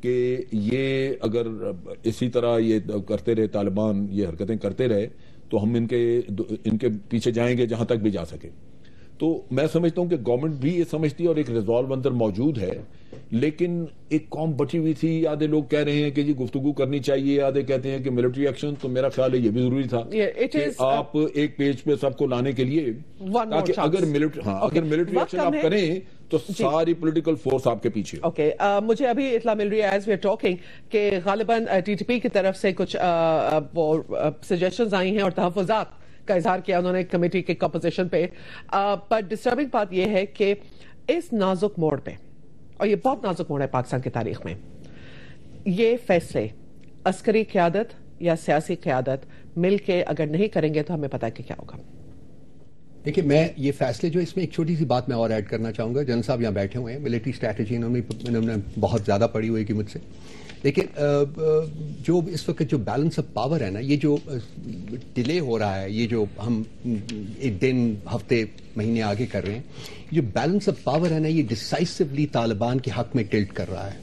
کہ یہ اگر اسی طرح یہ کرتے رہے طالبان یہ حرکتیں کرتے رہے تو ہم ان کے ان کے پیچھے جائیں گے جہاں تک بھی جا سکے. تو میں سمجھتا ہوں کہ گورنمنٹ بھی یہ سمجھتی ہے اور ایک ریزالو اندر موجود ہے, لیکن ایک قوم بچی ہوئی تھی. آدھے لوگ کہہ رہے ہیں کہ جی گفتگو کرنی چاہیے, آدھے کہتے ہیں کہ ملٹری ایکشن. تو میرا خیال ہے یہ بھی ضروری تھا کہ آپ ایک پیج پہ سب کو لانے کے لیے, تاکہ اگر ملٹری ہاں اگر ملٹری ایکشن آپ کریں تو ساری پولیٹیکل فورس آپ کے پیچھے. اوکے, مجھے ابھی اطلاع مل رہی ہے ایز وی آر ٹاکنگ کہ غالباً ٹی ٹی پی کی طرف سے کچھ وہ سجیشنز آئی ہیں اور تحفظات کا اظہار کیا انہوں نے کمیٹی کے کمپوزیشن پہ. پر ڈسٹربنگ بات یہ ہے کہ اس نازک موڑ پہ, اور یہ بہت نازک موڑ ہے پاکستان کی تاریخ میں, یہ فیصلے عسکری قیادت یا سیاسی قیادت مل کے اگر نہیں کریں گے تو ہمیں پتا ہے کہ کیا ہوگا. دیکھیے, میں یہ فیصلے جو اس میں ایک چھوٹی سی بات میں اور ایڈ کرنا چاہوں گا. جنرل صاحب یہاں بیٹھے ہوئے ہیں, ملٹری اسٹریٹجی انہوں نے بہت زیادہ پڑھی ہوئی کہ مجھ سے, لیکن جو اس وقت جو بیلنس آف پاور ہے نا, یہ جو ڈیلے ہو رہا ہے, یہ جو ہم ایک دن ہفتے مہینے آگے کر رہے ہیں, جو بیلنس آف پاور ہے نا, یہ ڈیسائسولی طالبان کے حق میں ٹلٹ کر رہا ہے.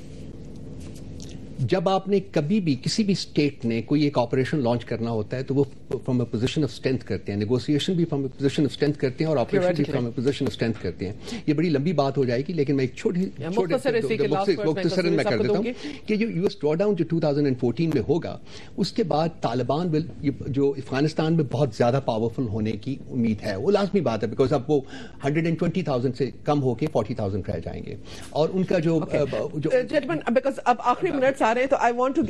جب آپ نے کبھی بھی کسی بھی اسٹیٹ نے کوئی ایک آپریشن لانچ کرنا ہوتا ہے تو وہ from a position of strength کرتے ہیں, نیگوسیشن بھی from a position of strength کرتے ہیں اور آپریشن بھی from a position of strength کرتے ہیں. یہ بڑی لمبی بات ہو جائے گی, لیکن میں ایک چھوٹی مختصراً میں کر دیتا ہوں کہ جو یو ایس ڈرا ڈاؤن جو ٹو تھاؤزینڈ فورٹین میں ہوگا, اس کے بعد طالبان جو افغانستان میں بہت زیادہ پاورفل ہونے کی امید ہے, وہ لازمی بات ہے, بیکاز اب وہ ہنڈریڈ اینڈ ٹوینٹی تھاؤزینڈ سے کم ہو کے فورٹی تھاؤزینڈ رہ جائیں گے. اور ان کا جو اب آخری منٹس آ رہے ہیں تو آئی وانٹ ٹو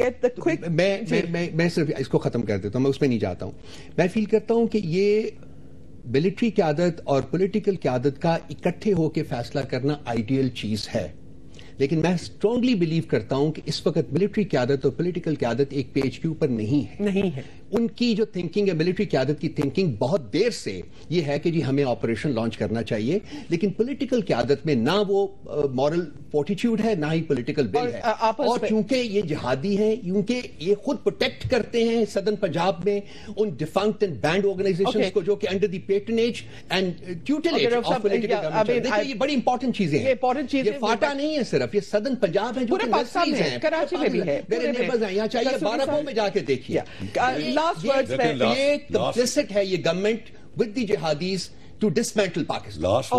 میں صرف اس کو ختم کر دیتا ہوں, میں اس میں نہیں جاتا ہوں. میں فیل کرتا ہوں کہ یہ ملٹری قیادت اور پولیٹیکل قیادت کا اکٹھے ہو کے فیصلہ کرنا آئیڈیل چیز ہے, لیکن میں اسٹرانگلی بلیو کرتا ہوں کہ اس وقت ملٹری قیادت اور پولیٹیکل قیادت ایک پیج کے اوپر نہیں ہے. نہیں ہے ان کی جو تھنکنگ ہے, ملٹری قیادت کی تھنکنگ بہت دیر سے یہ ہے کہ جی ہمیں آپریشن لانچ کرنا چاہیے, لیکن پولیٹیکل قیادت میں نہ وہ مورل فورٹیٹیوڈ ہے, نہ ہی پولیٹیکل ول ہے. اور چونکہ یہ جہادی ہیں, کیونکہ یہ خود پروٹیکٹ کرتے ہیں سدرن پنجاب میں ان ڈیفنکٹ اینڈ بینڈ آرگنائزیشنز کو جو کہ under the patronage and tutelage of political government. دیکھیے, یہ بڑی امپورٹنٹ چیزیں ہیں, یہ فاٹا نہیں ہے صرف, یہ سدرن پنجاب ہے جو کہ پاکستان میں ہے, کراچی میں بھی ہے, میرے نیبرز ہیں, یہاں چاہیے بارہ میں جا کے دیکھیے. لاسٹ ورڈز پہ یہ کمپلیسٹ ہے یہ government with the jihadis to dismantle Pakistan. Last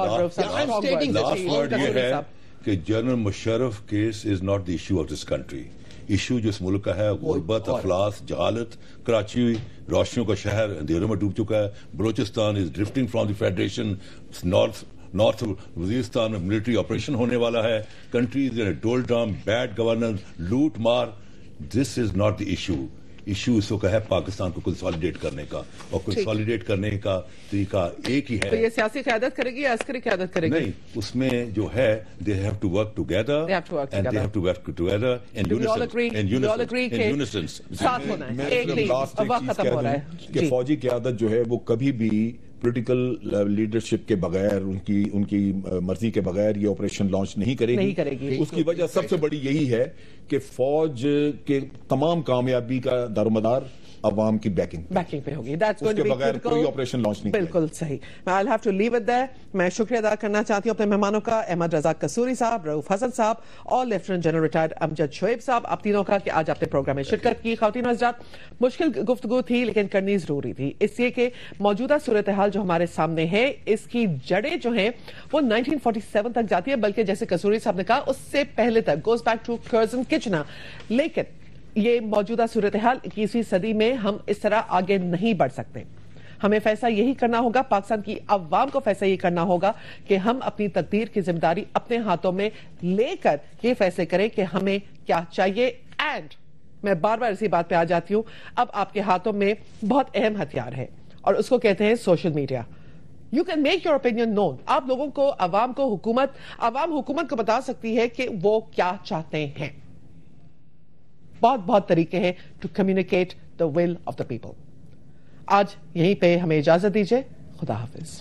word یہ ہے کہ general Musharraf case is not the issue of this country. Issue جو اس ملک کا ہے غربت, افلاس, جہالت. کراچی روشنیوں کا شہر اندھیروں میں ڈوب چکا ہے. Balochistan is drifting from the federation. North north Waziristan میں ملٹری آپریشن ہونے والا ہے. کنٹریز ان ڈول ڈرام, بیڈ گورننس, لوٹ مار. This is not the issue. Issue اس وقت ہے پاکستان کو کنسالیڈیٹ کرنے کا, اور کنسالیڈیٹ کرنے کا طریقہ ایک ہی ہے. تو یہ سیاسی قیادت کرے گی یا عسکری قیادت کرے گی؟ نہیں, اس میں جو ہے they have to work together and they have to work together in unison. ساتھ ہونا ہے, ایک نہیں, وقت ختم ہو رہا ہے کہ فوجی قیادت جو ہے وہ کبھی بھی پولیٹیکل لیڈرشپ کے بغیر, ان کی ان کی مرضی کے بغیر یہ آپریشن لانچ نہیں کرے گی. کرے گی. اس کی وجہ سب سے بڑی یہی ہے کہ فوج کے تمام کامیابی کا دارومدار عوام کی بیکنگ بیکنگ پہ ہوگی. اس کے بغیر کوئی آپریشن لانچ نہیں. بالکل صحیح. I'll have to leave it there. میں شکریہ ادا کرنا چاہتی ہوں اپنے مہمانوں کا, احمد رضا قصوری صاحب, رؤوف حسن صاحب اور lieutenant general retired Amjad Shoaib صاحب, آپ تینوں کا کہ آج آپ نے پروگرام میں شرکت کی. خواتین حضرات, مشکل گفتگو تھی لیکن کرنی ضروری تھی, اس لیے کہ موجودہ صورتحال جو ہمارے سامنے ہے اس کی جڑیں جو ہیں وہ نائنٹین فورٹی سیون تک جاتی ہے, بلکہ جیسے قصوری صاحب نے کہا اس سے پہلے تک, goes back to Curzon Kitchener. لیکن یہ موجودہ صورتحال اکیسویں صدی میں ہم اس طرح آگے نہیں بڑھ سکتے. ہمیں فیصلہ یہی کرنا ہوگا, پاکستان کی عوام کو فیصلہ یہ کرنا ہوگا کہ ہم اپنی تقدیر کی ذمہ داری اپنے ہاتھوں میں لے کر یہ فیصلے کریں کہ ہمیں کیا چاہیے. اینڈ میں بار بار اسی بات پہ آ جاتی ہوں, اب آپ کے ہاتھوں میں بہت اہم ہتھیار ہے اور اس کو کہتے ہیں social media. You can make your opinion known. آپ لوگوں کو, عوام کو, حکومت عوام حکومت کو بتا سکتی ہے کہ وہ کیا چاہتے ہیں. بہت بہت طریقے ہیں to communicate the will of the people. آج یہیں پہ ہمیں اجازت دیجیے. خدا حافظ.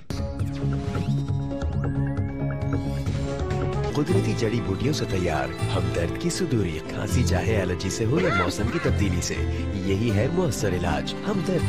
قدرتی جڑی بوٹیوں سے تیار ہمدرد کی صدوری, کھانسی چاہے الرجی سے ہو یا موسم کی تبدیلی سے, یہی ہے مؤثر علاج ہمدرد.